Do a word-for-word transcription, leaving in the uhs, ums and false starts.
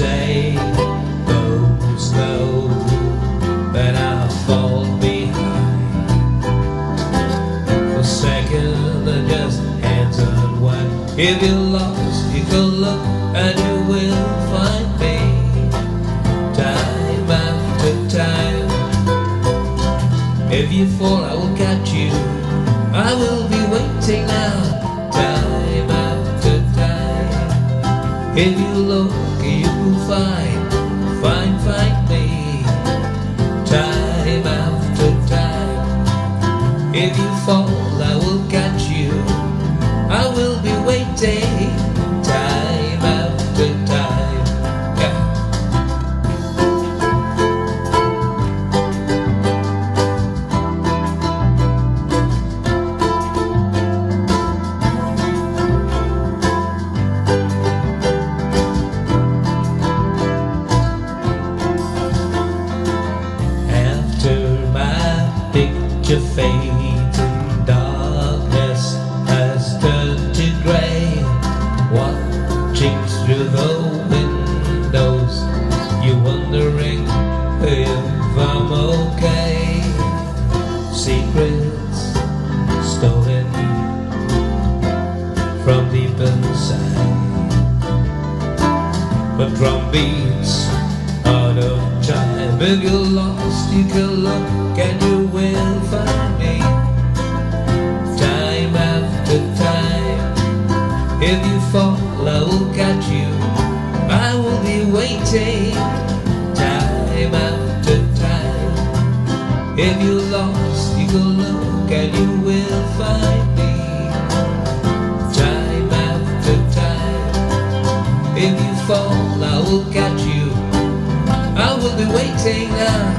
say, go slow, but I'll fall behind. For a second, I just hands unwind. If you're lost, you can look and you will find me, time after time. If you fall, I will catch you. I will be waiting now, time after time. If you look, you will find, find, find me, time after time. If you fall, I will catch you. I will be waiting, time after time. Yeah. Picture fades and darkness has turned to grey. Watching through the windows, you're wondering if I'm okay. Secrets stolen from deep inside, but drum beats out of time. If you're lost, you can look and you will find me, time after time. If you fall, I will catch you. I will be waiting, time after time. If you're lost, you can look and you will find me, time after time. If you fall, I will catch you. I will be waiting now,